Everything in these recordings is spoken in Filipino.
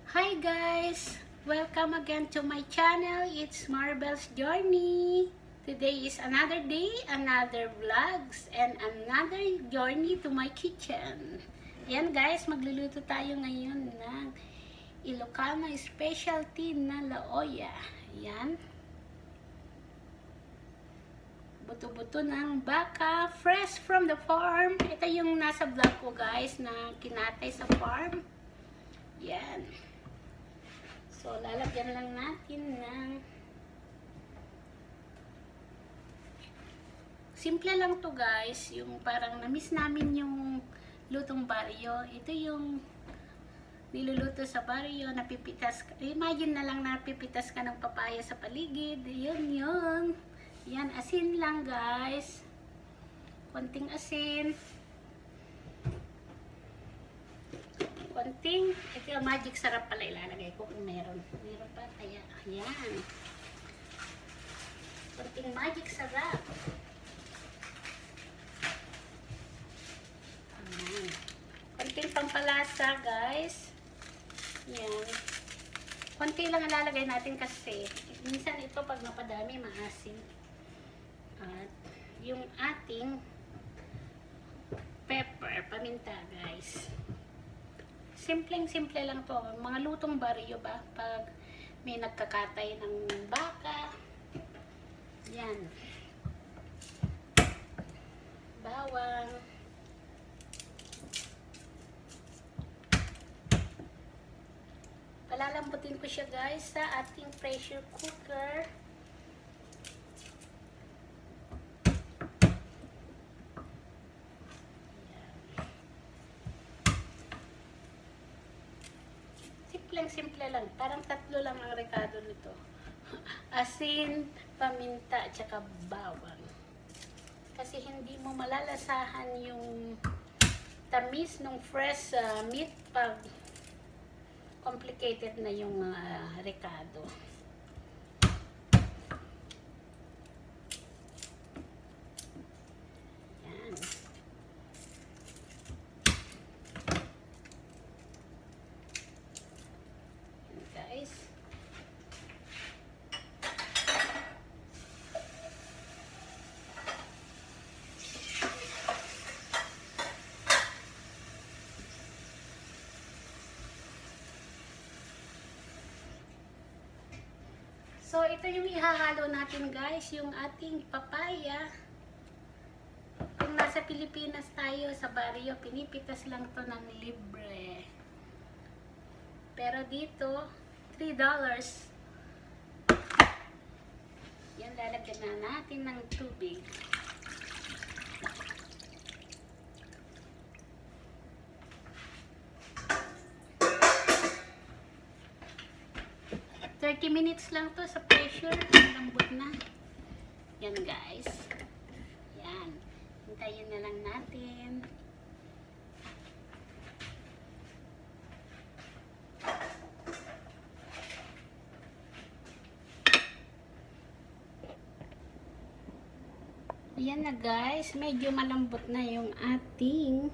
Hi guys! Welcome again to my channel. It's Marbel's Journey. Today is another day, another vlogs, and another journey to my kitchen. Ayan guys, magluluto tayo ngayon ng Ilocano specialty na laoya. Ayan. Buto-buto ng baka, fresh from the farm. Ito yung nasa vlog ko guys na kinatay sa farm. Yan. So, lalagyan lang natin ng simple lang to guys. Yung parang na-miss namin yung lutong baryo. Ito yung niluluto sa baryo. Napipitas ka. Imagine na lang napipitas ka ng papaya sa paligid. Yun, yun. Yan, asin lang guys. Konting asin. Konting, ito yung magic sarap pala ilalagay ko kung meron. Meron pa, kaya, ayan. Konting magic sarap. Ayan. Konting pampalasa, guys. Ayan. Konti lang ilalagay natin kasi minsan ito pag napadami, maasim. At yung ating pepper, paminta, guys. Simpleng-simple lang to. Mga lutong baryo ba? Pag may nagkakatay ng baka. Yan. Bawang. Palalambutin ko siya guys sa ating pressure cooker. Simple lang. Parang tatlo lang ang rekado nito. Asin, paminta, at saka bawang. Kasi hindi mo malalasahan yung tamis ng fresh meat pag complicated na yung rekado. Yan. Guys. So, ito yung ihahalo natin guys, yung ating papaya. Kung nasa Pilipinas tayo, sa baryo, pinipitas lang to ng libre. Pero dito, $3. Yan, lalagyan na natin ng tubig. Minutes lang to sa pressure. Lambot na. Yan guys. Yan. Hintayin na lang natin. Ayan na guys. Medyo malambot na yung ating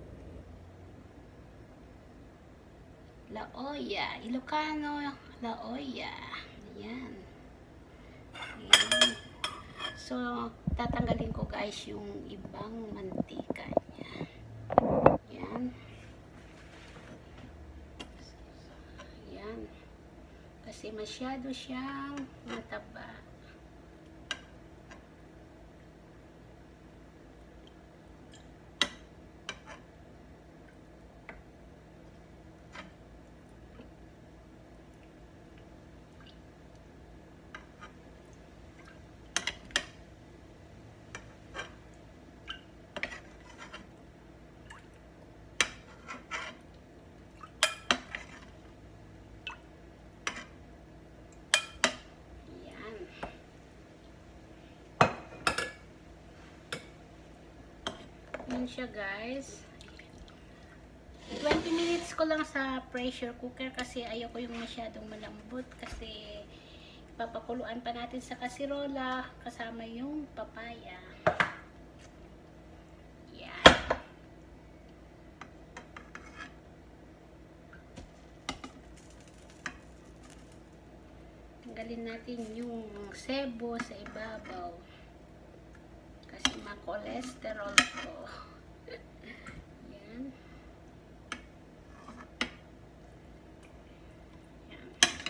laoya. Ilocano laoya. Ayan. Ayan. So, tatanggalin ko guys yung ibang mantika niya. Ayan. Ayan. Kasi masyado siyang mataba. Yan siya guys. 20 minutes ko lang sa pressure cooker kasi ayoko yung masyadong malambot kasi papakuluan pa natin sa kasirola kasama yung papaya. Yan. Tanggalin natin yung sebo sa ibabaw. Kasi ma-cholesterol po. Yan. Yan.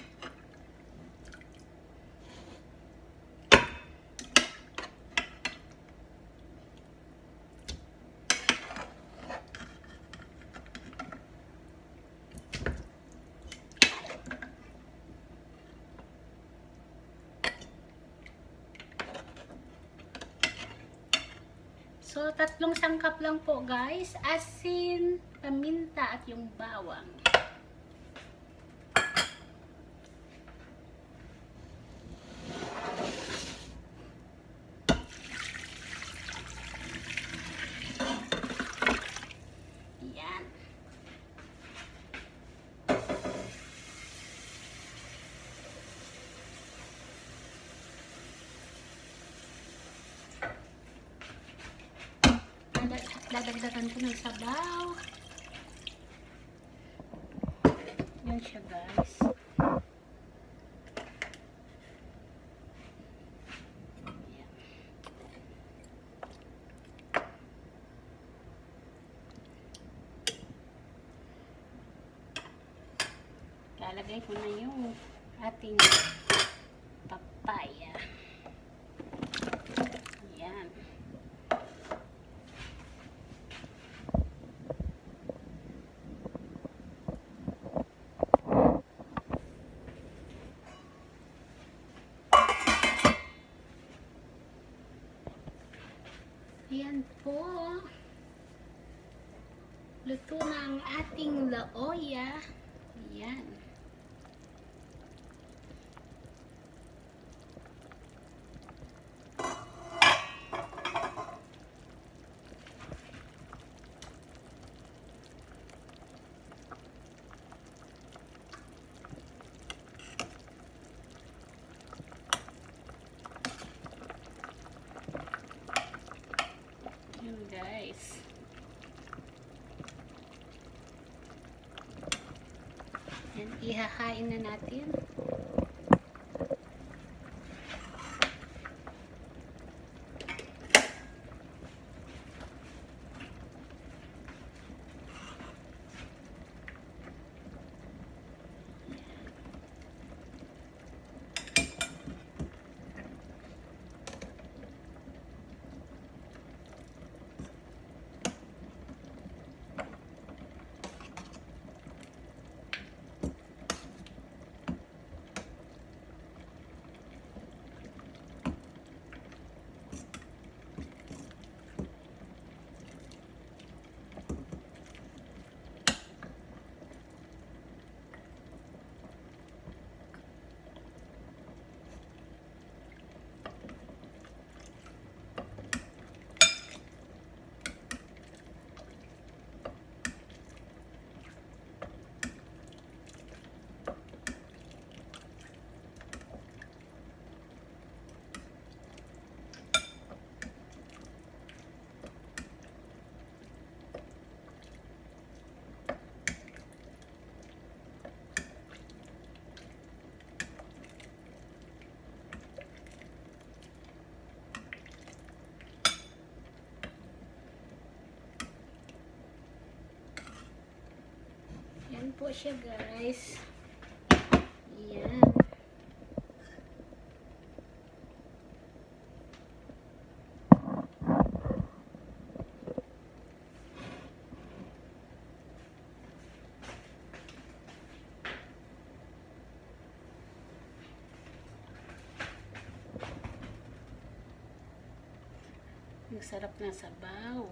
So, 3 sangkap lang po guys. Asin, paminta at yung bawang. Yan. Dadagdagan ko ng sabaw. Yan siya guys. Yan. Lalagay ko na yung ating papaya. Yan. Ayan po. Luto na ang ating laoya. Ayan. Guys, yan, ihahain na natin. Yan po siya guys. Yan. Ang sarap na sabaw.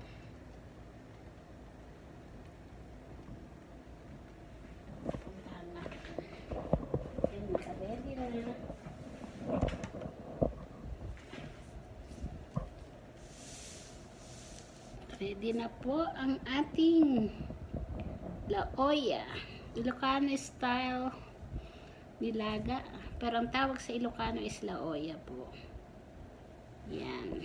Ready na po ang ating laoya. Ilocano style nilaga. Pero ang tawag sa Ilocano is laoya po. Yan.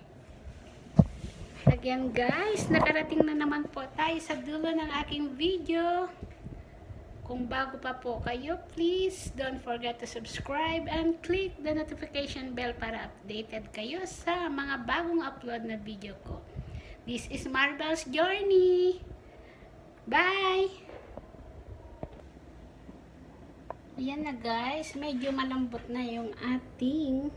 Again guys, nakarating na naman po tayo sa dulo ng aking video. Kung bago pa po kayo, please don't forget to subscribe and click the notification bell para updated kayo sa mga bagong upload na video ko. This is Marbel's Journey. Bye! Ayan na guys, medyo malambot na yung ating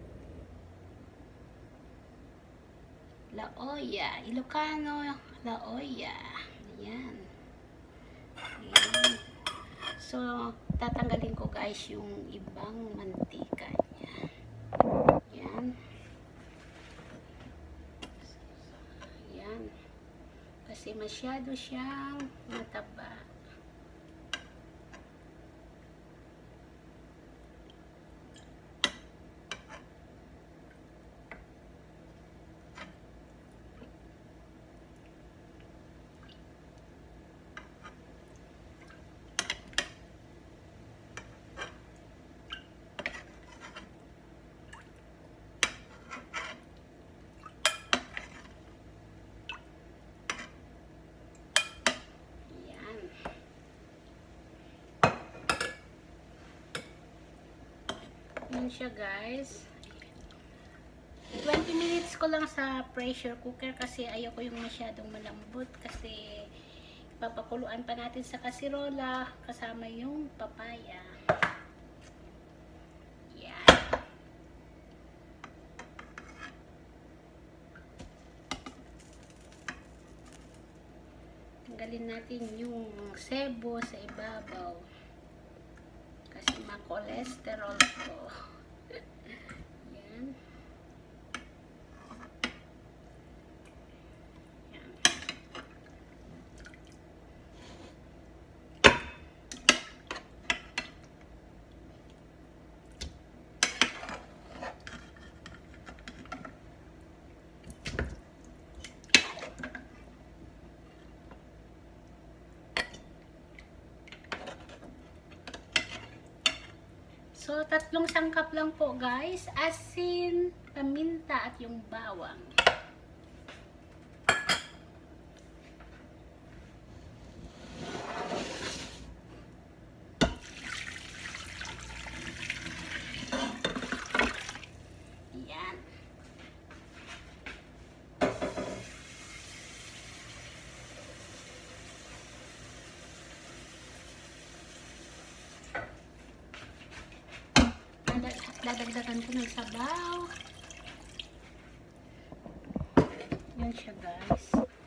La Olla, Ilocano La Olla. Ayan. Ayan. So, tatanggalin ko guys yung ibang mantika niya. Ayan. Ayan. Kasi masyado siyang mataba. Yan siya guys. 20 minutes ko lang sa pressure cooker kasi ayoko yung masyadong malambot kasi papakuluan pa natin sa kasirola kasama yung papaya. Yan. Tanggalin natin yung sebo sa ibabaw. Kasi ma-cholesterol ko. Yan. Yan. So, 3 sangkap lang po guys. Asin, paminta at yung bawang. Yan. Dadagdagan ko ng sabaw. Yan siya guys.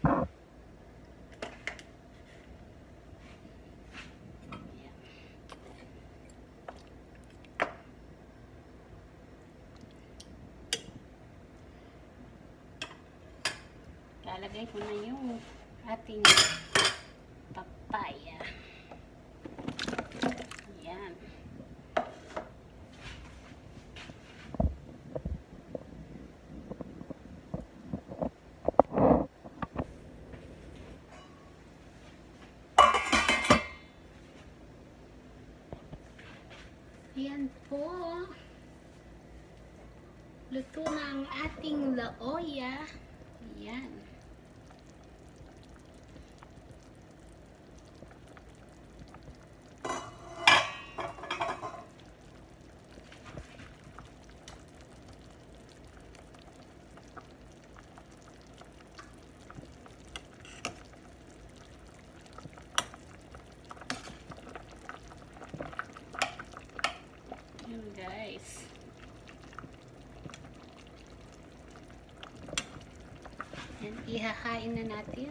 Yan. Lalagay ko na yung ating papaya. Yan. Ayan po. Luto na ang ating La Olla. Ayan. Guys. Yan, ihahain na natin.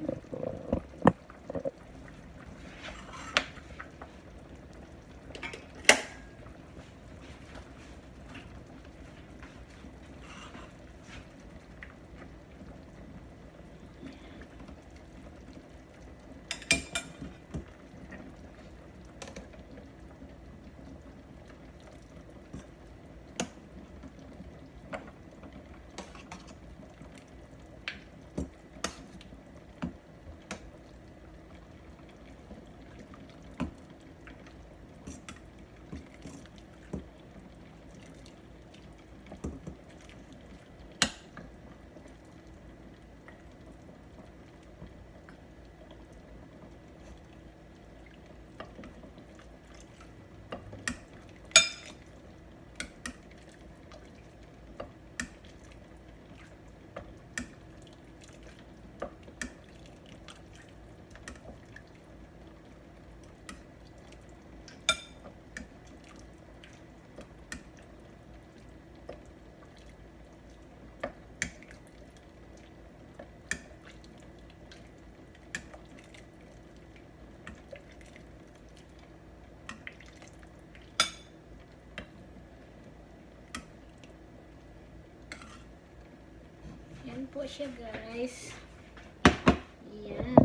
po siya, guys. Ayan.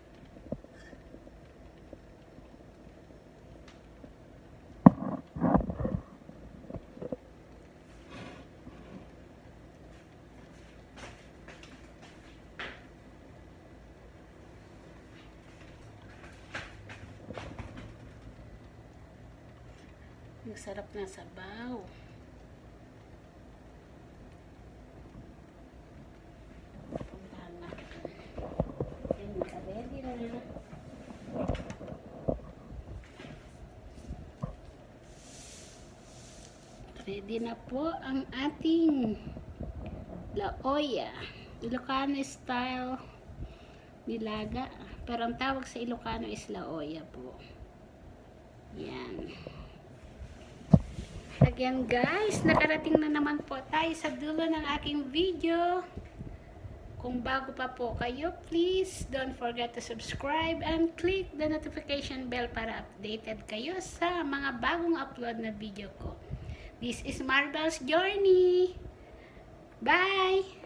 Ang sarap na sabaw. Puntahan natin. Ayan, ready na. Ready na po ang ating laoya. Ilocano style nilaga. Pero ang tawag sa Ilocano is laoya po. Yan. Again guys, nakarating na naman po tayo sa dulo ng aking video. Kung bago pa po kayo, please don't forget to subscribe and click the notification bell para updated kayo sa mga bagong upload na video ko. This is Marbel's Journey. Bye!